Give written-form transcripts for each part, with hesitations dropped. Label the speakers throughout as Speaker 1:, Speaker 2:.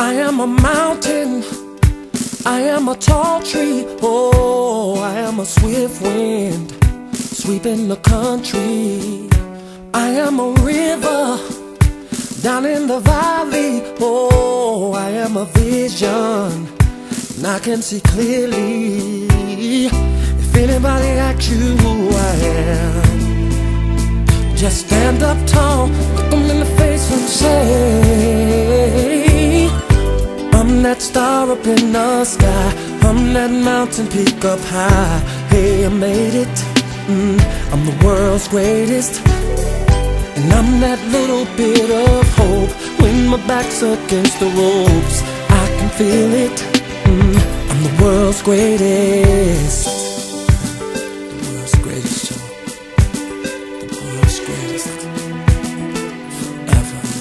Speaker 1: I am a mountain, I am a tall tree, oh, I am a swift wind sweeping the country. I am a river down in the valley, oh, I am a vision and I can see clearly. If anybody asks you who I am, just stand up tall, look them in the face and say, I'm that star up in the sky, I'm that mountain peak up high. Hey, I made it, I'm the world's greatest. And I'm that little bit of hope when my back's against the ropes. I can feel it, I'm the world's greatest. The world's greatest show. The world's greatest ever.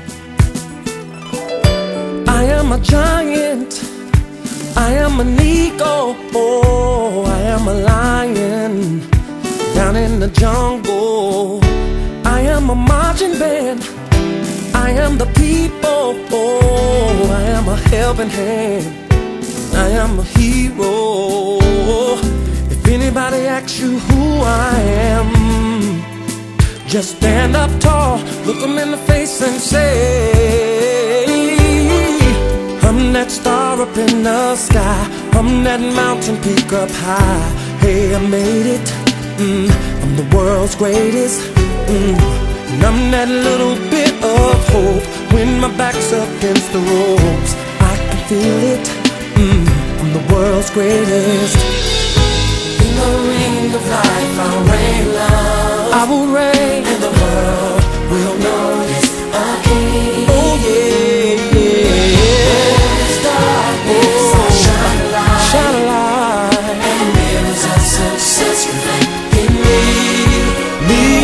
Speaker 1: I am a giant, I am an eagle, oh, I am a lion down in the jungle. I am a marching band, I am the people, oh, I am a helping hand, I am a hero. If anybody asks you who I am, just stand up tall, look them in the face and say, I'm that star up in the sky, I'm that mountain peak up high. Hey, I made it, I'm the world's greatest. And I'm that little bit of hope when my back's against the ropes. I can feel it, I'm the world's greatest. In the ring of life I'll reign love, I will reign, and the world will notice a king. Oh yeah, yeah. Darkness, I'll shine a light, shine a light, and mirrors of success reflect in me.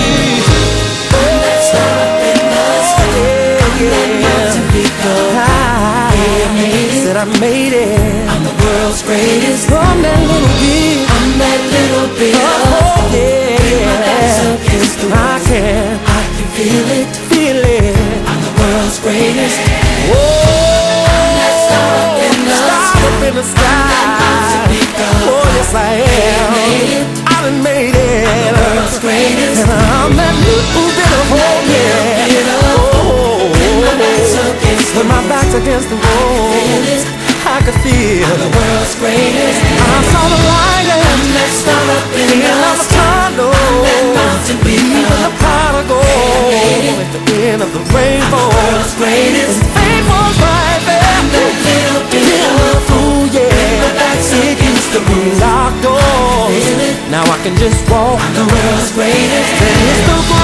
Speaker 1: I made it, I'm the world's greatest. I'm that little bit, I'm that little bit of yeah. I can feel it, feel it. I'm the world's greatest. Whoa, I'm that star up in the sky. Oh yes I am. I done made it. I'm the world's greatest. And I'm that little bit of hope, yeah. Oh, when my back's against the wall, I could feel I'm the world's greatest. I saw the light and that star up in the tunnel. I'm that mountain peak, even the pot of gold at the end of the rainbow. I'm the world's greatest. And fame was right there. I'm that little bit of fool, yeah. My back's against the locked doors. Now I can just walk. I'm the world's greatest.